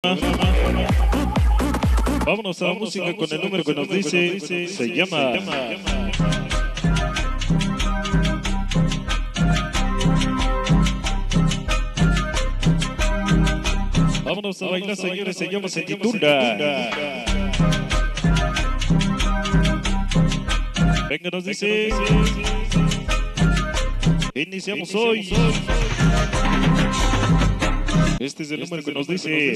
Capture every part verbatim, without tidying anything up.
Vámonos a la música con el número que nos dice, se llama... Vámonos a bailar, señores, se llama, se titula... Venga, nos dice... Iniciamos hoy. Este es el número que nos dice...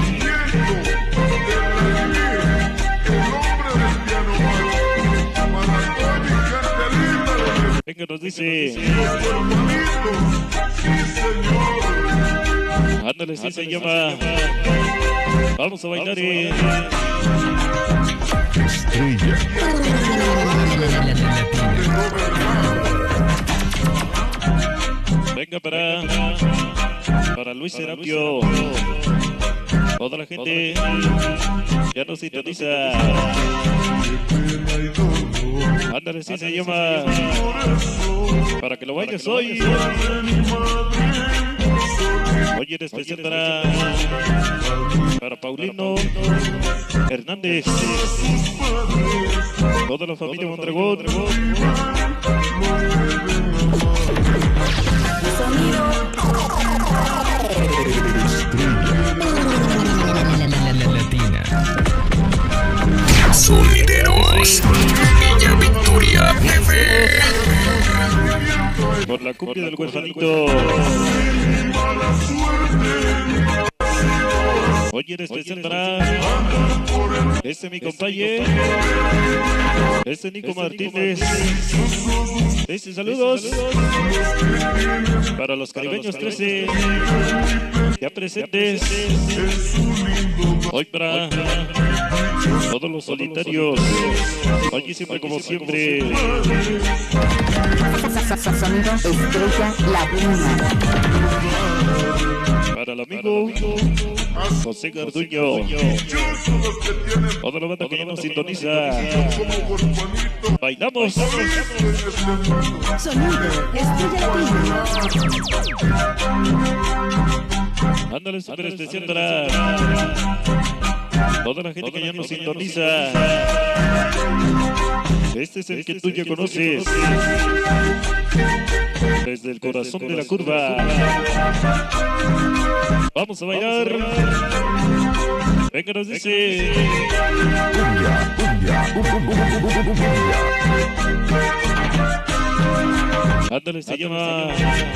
Venga, nos dice... Ándale, sí se llama... Vamos a bailar y... Estrella. Venga para... Para Luis Serapio. Toda la gente ya nos sintoniza. Ándale, sí se llama... Para que lo bailes hoy. Hoy en especial para... Para Paulino Hernández. Toda la familia Mondragón. Sonideros Villa Victoria T V. Por la cumbia del huerfanito. Hoy en especial para este mi compañero, este Nico Martínez. Este saludos para los caribeños trece ya presentes. Hoy para todos los solitarios. Hoy siempre como siempre. Sonido Estrella Laguna. Para el amigo José Garduño. Toda la banda que ya nos sintoniza. Bailamos. Sonido Estrella Laguna. Ándale, súper especial para toda la gente que ya nos sintoniza. Este es el que tú ya conoces. Desde el corazón de la curva. Vamos a bailar. Venga, nos dice... Ándale, se llama...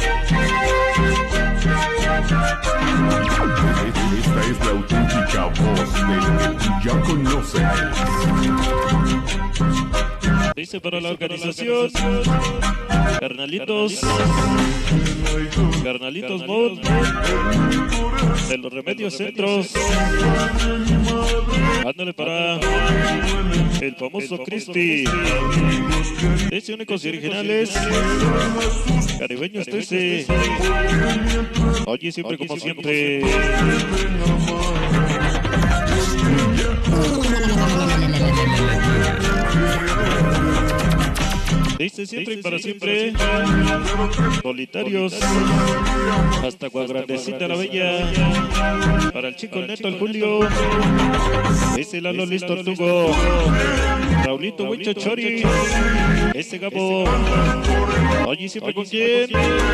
Esta es la auténtica voz del que tú ya conoces. Dice para la organización Carnalitos Carnalitos Mod de los Remedios Centros. Ándale para el famoso Cristi. Dice únicos y originales Caribeños trece. Oye, siempre como siempre. Dice siempre y para siempre. Solitarios. Hasta Guagrandecita la Bella. Para el chico Neto, el Julio. Ese Lalo Luis Tortugo. Raulito Huicho Chori. Ese Gabo. Oye, siempre con quién.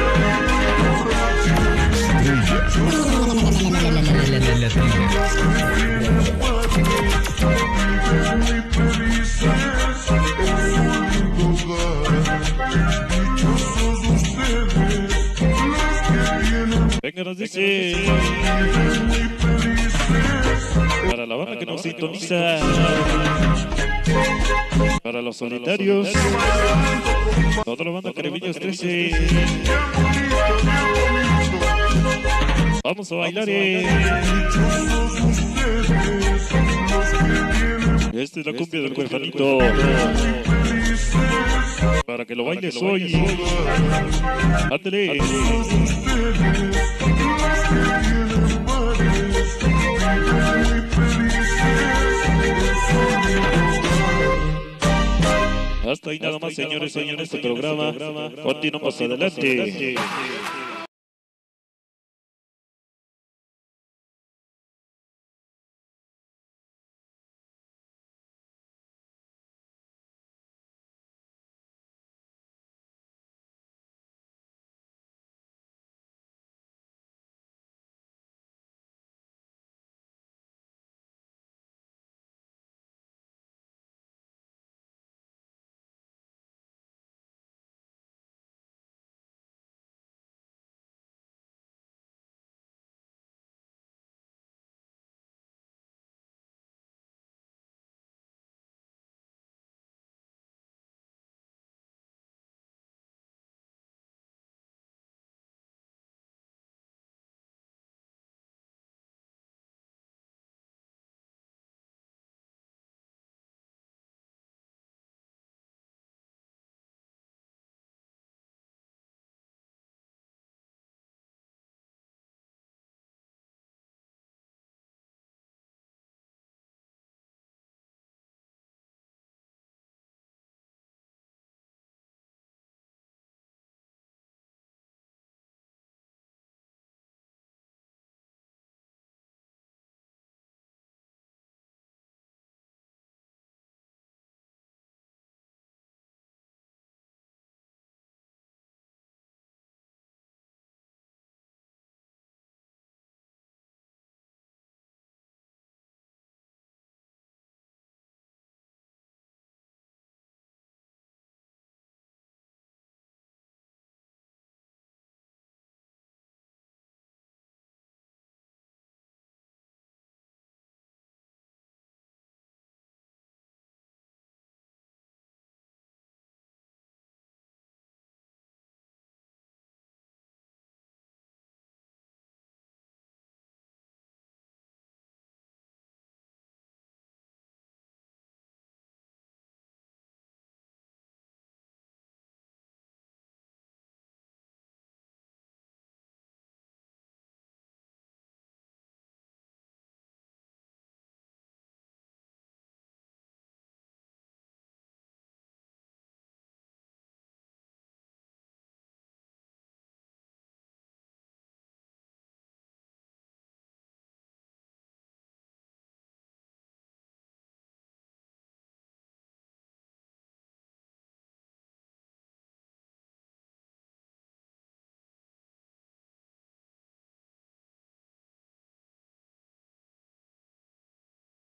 Venga, nos dice para la banda que nos sintoniza, para los solitarios, toda la banda Caribeños trece. Vamos a bailar. Eh. Esta es la cumbia del huerfanito. Para que lo bailes hoy. Ándale. Hasta ahí nada más, señores, señores, este programa. Continuamos adelante.